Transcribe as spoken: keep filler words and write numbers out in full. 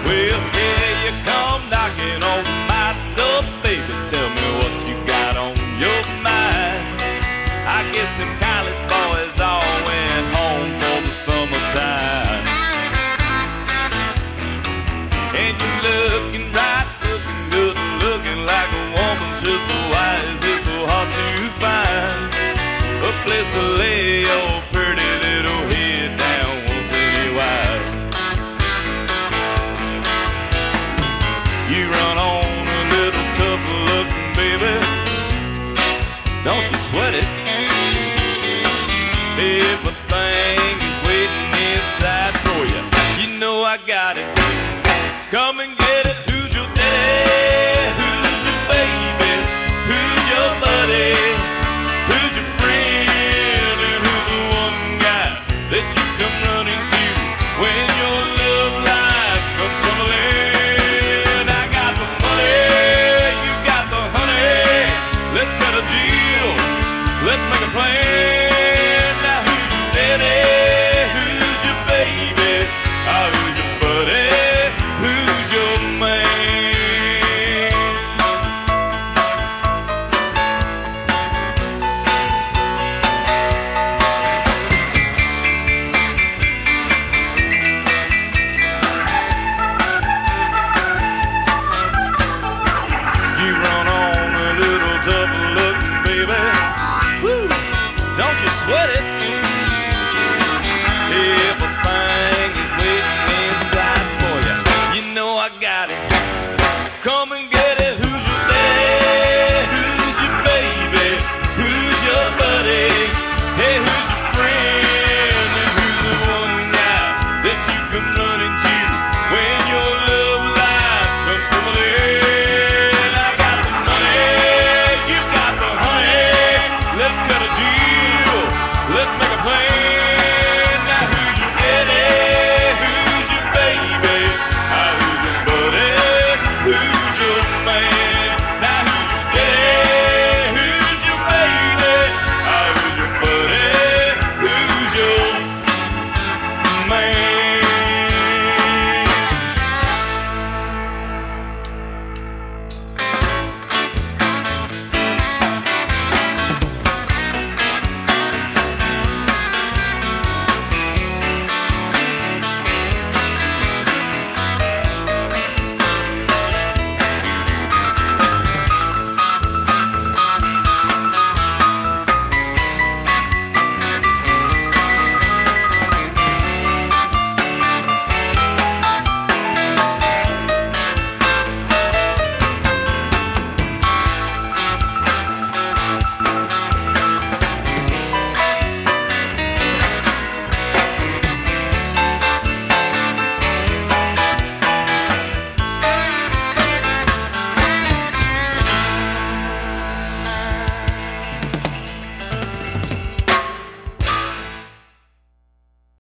Well, here you come knocking on my door, baby. Tell me what you got on your mind. I guess them college boys all went home for the summertime. And you're looking right, looking good, looking like a woman should. So why is it so hard to find a place to lay your pretty little head down once in a while? You run on a little tough looking, baby. Don't you sweat it. Everything is waiting inside for you. You know I got it. Come and get it. Who's your daddy? Who's your baby? Who's your buddy? Who's your friend? And who's the one guy that you come running to when your love life comes tumbling? I got the money, you got the honey. Let's cut a deal. Let's make a plan. Now who's your daddy? Who's your baby? Oh, who's